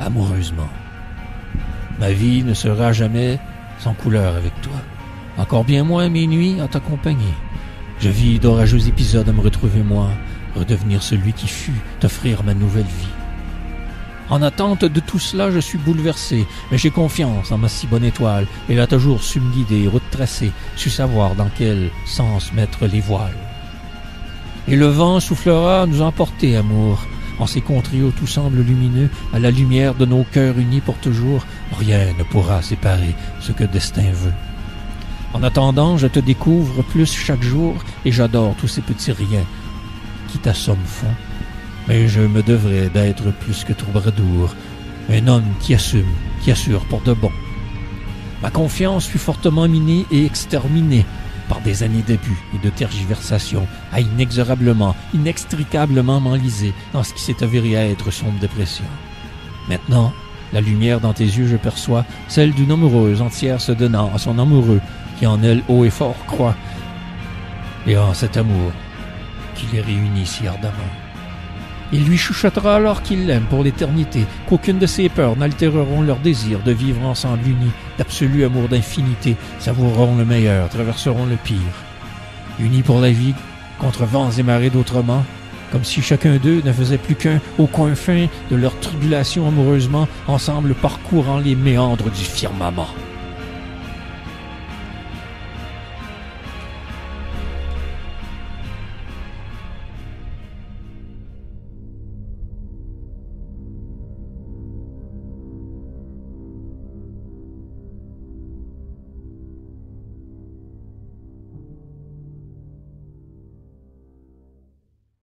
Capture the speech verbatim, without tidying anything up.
amoureusement. Ma vie ne sera jamais sans couleur avec toi. Encore bien moins mes nuits à t'accompagner. Je vis d'orageux épisodes à me retrouver moi, redevenir celui qui fut, t'offrir ma nouvelle vie. En attente de tout cela, je suis bouleversé, mais j'ai confiance en ma si bonne étoile. Elle a toujours su me guider, route tracée, su savoir dans quel sens mettre les voiles. Et le vent soufflera nous emporter, amour. En ces contrées où tout semble lumineux, à la lumière de nos cœurs unis pour toujours, rien ne pourra séparer ce que destin veut. En attendant, je te découvre plus chaque jour, et j'adore tous ces petits riens qui t'assomment fond. Mais je me devrais d'être plus que troubadour, un homme qui assume, qui assure pour de bon. Ma confiance fut fortement minée et exterminée par des années d'abus et de tergiversation, à inexorablement, inextricablement m'enliser dans ce qui s'est avéré à être sombre dépression. Maintenant, la lumière dans tes yeux, je perçois celle d'une amoureuse entière se donnant à son amoureux, qui en elle haut et fort croit, et en cet amour qui les réunit si ardemment. Il lui chuchotera alors qu'il l'aime pour l'éternité, qu'aucune de ses peurs n'altéreront leur désir de vivre ensemble unis, d'absolu amour d'infinité, savoureront le meilleur, traverseront le pire. Unis pour la vie, contre vents et marées d'autrement, comme si chacun d'eux ne faisait plus qu'un au coin fin de leur tribulation amoureusement, ensemble parcourant les méandres du firmament.